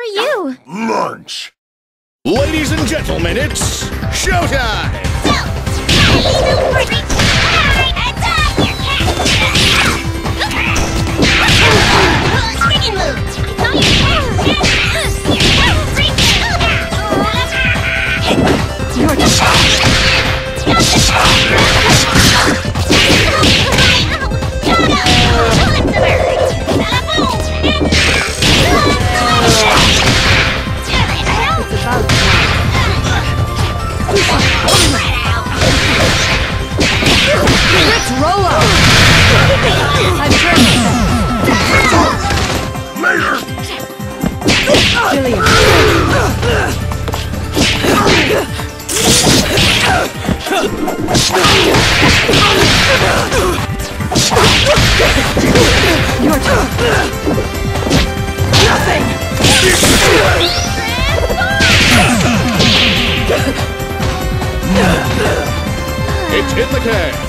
are you? Lunch! Ladies and gentlemen, it's showtime! Let's roll up! I'm trying. Later! Filia. Your turn. Nothing! It's in the can!